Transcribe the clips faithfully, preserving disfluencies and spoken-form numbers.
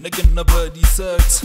like nobody search.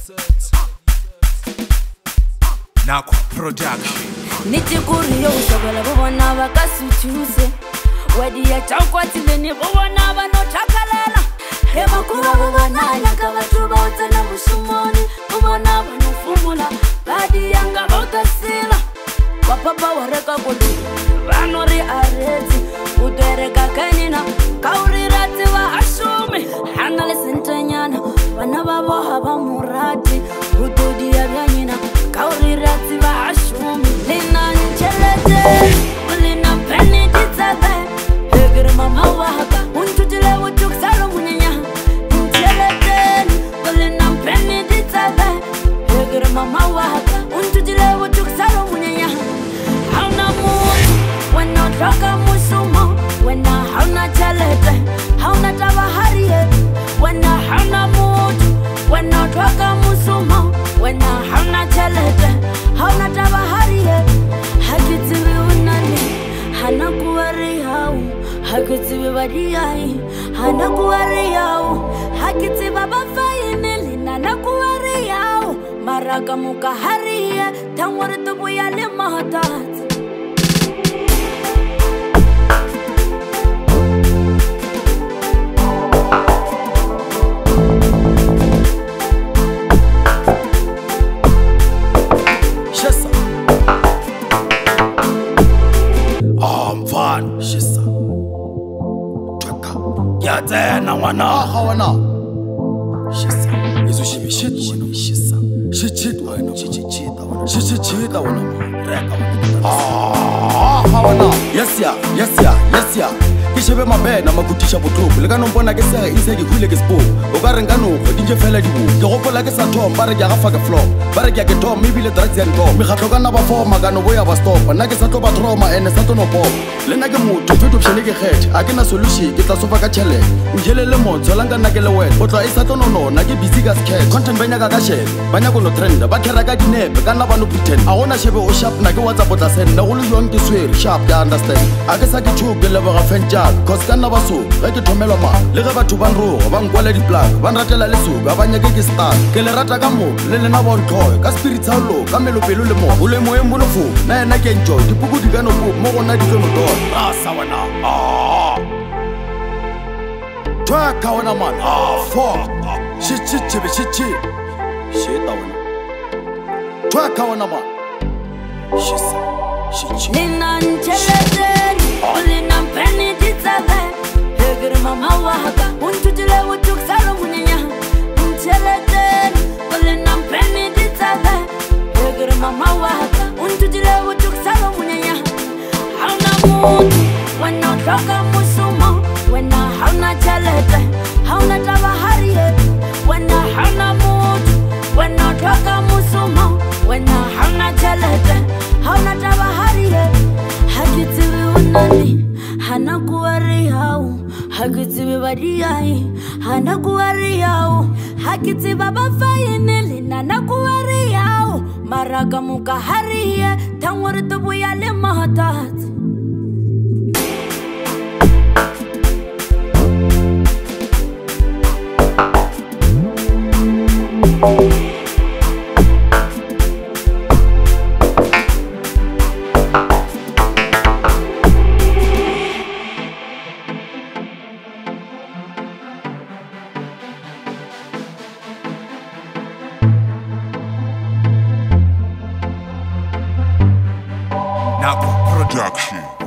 Nakwa production. Nitikuri yo usogala bubona bakasutuse. Wadi ya chakwati leni bubona bano chakalela. Hema kuwa bubona yaka batuba utana mushumoni. Bubona bano fumula badi yanga bautasila. Wapapa wareka kodi banori areti udwereka kanina kauri rati wa ashumi hanale sentanyana bana babo haba murati ududi ya byanyina kauri rati wa ashumi lina nchelete ulina peni titabe hegere mama waka untutile wutuk salo munyanya nchelete ulina peni titabe hegere mama waka untutile wutuk salo munyanya. Roka musumo, wena hauna chalete, hauna tabahariye, wena hauna mutu, wena roka musumo, wena hauna chalete, hauna tabahariye, hakitibi unani, hana kuwari hau, hakitibi badiyai, hana kuwari hau, hakitibi bafainili, nana kuwari hau, maraka muka hariye, tangwari tubu yale mahatati. Van shisa twaka yatena wana hawana shisa izo shibi shit wana shisa shit shit wana shit shit wana shit shit shit wana reka wana ah hawana yes ya yes ya yes ya kishebe mabena makutisha botloko le kana mpona ke sega ise ke khule ke spo o ka renga no dinje fela di bu ke gopola ke sa thom ba re ke ga fa ke floor ba re ke ke thom mebile drugs and go me gatlo kana ba forma kana bo ya ba stop na ke sa tlo ba trauma ene sa tlo no pop le na ke motho fetho pshele ke kgethe a ke na solution ke tla sofa ka chele njele le motho la ngana ke le wena o tla isa tlo no no na ke busy ka sketch content ba nyaka ka share ba nyaka no trend ba khera ka dinepe kana ba no pretend a gona shebe o sharp na ke WhatsApp o tla send na go le jwang ke swere sharp ya understand a ke sa ke thuke le ba ga fenja cause kana ba so ga ke thomelwa ma le ga batho ba nro ba nkwala di plug ba nratela le so ba banya ke ke star ke le rata ka mo le le na bontho ka spirit sa lo ka melo pelo le mo o le mo embo no fo na ena ke enjoy dipuku di kana go mo gona di tsono do rasa wana ah twa ka wana man ah fuck shit shit shit shit shit ta wana twa ka wana man shit shit shit lina nchelete ulina peni titabe hegere mama waka untutile wutuk salo munyanya nchelete ulina peni titabe hegere mama waka untutile wutuk salo munyanya hauna mutu wena roka musumo wena hauna chelete hauna tabahariye wena hauna mutu wena roka musumo wena hauna chelete hauna tabahariye hakitibi unani hana kuwari hau hakitibi badiyai hana kuwari hau hakitibi bafainili nana kuwari hau maraka muka hariye tangwari tubu yale mahatati. Nakwa production.